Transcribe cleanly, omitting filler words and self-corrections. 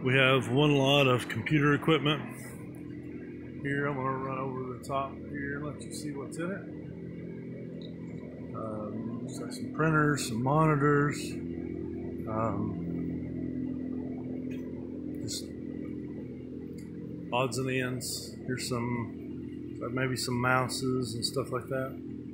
We have one lot of computer equipment. Here, I'm going to run over the top here and let you see what's in it. Looks like some printers, some monitors, just odds and ends. Here's some, maybe some mouses and stuff like that.